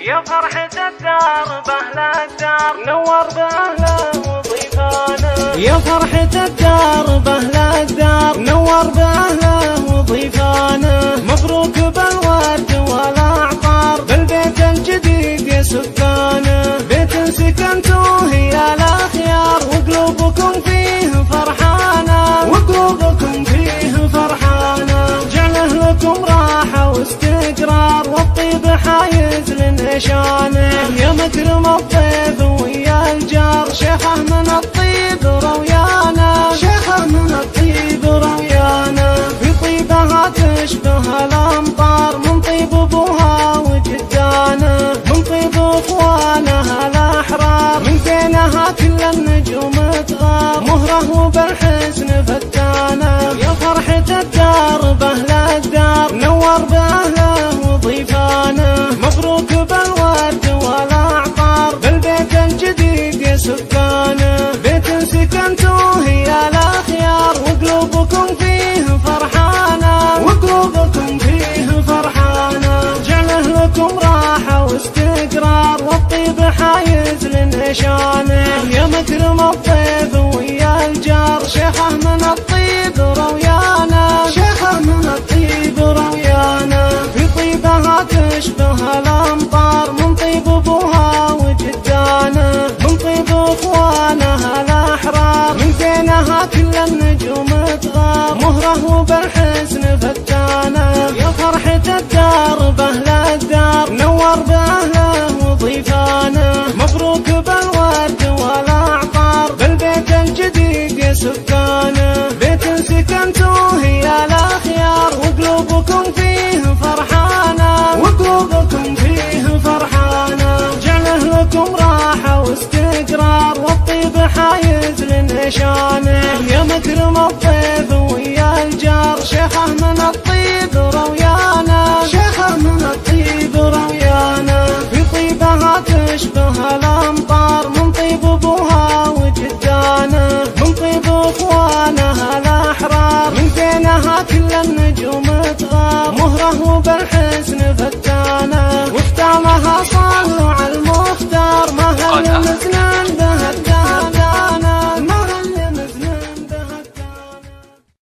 يا فرحة الدار بأهل الدار نور بأهله وضيفانه. يا فرحة الدار بأهل الدار نور بأهله وضيفانه. مبروك بالورد والأعطار بالبيت الجديد يا سكانه. بيت سكنتوه يا الأخيار وقلوبكم فيه فرحانة. وقلوبكم فيه فرحانة. جعله لكم راحة واستقرار والطيب حايز لنشانه. يا مكرم الضيف ويا الجار شيخه من الطيب رويانا. شيخه من الطيب رويانا. في طيبها تشبه الأمطار من طيب أبوها وجدانه. من طيب إخوانها الأحرار من بينها كل النجوم تغار. مهره وبالحسن فتانه. يا فرحة الدار بأهل الدار نور بأهله وضيفانه. مبروك بالورد والأعطار بالبيت الجديد يا سكانه. بيت سكنتوه يا الأخيار وقلوبكم فيه فرحانة. وقلوبكم فيه فرحانة. جعله لكم راحة واستقرار والطيب حايز لنشانه. يا مكرم الضيف ويا الجار شيخه من الطيب رويانا. شيخه من الطيب رويانا. في طيبها تشبه الأمطار من طيب أبوها وجدانه. من طيب إخوانها الأحرار من بينها كل النجوم تغار. مهره وبالحسن فتانه. يا فرحة الدار بأهل الدار نور بأهله وضيفانه. مبروك بالورد والأعطار بالبيت الجديد يا سكانه. بيت سكنتوه يا الأخيار وقلوبكم فيه فرحانة. وقلوبكم فيه فرحانة. جعله لكم راحة واستقرار والطيب حايز لنشانه. يا مكرم الضيف ويا الجار شيخه من الطيب رويانا. شيخه من الطيب رويانا. في طيبها تشبه الأمطار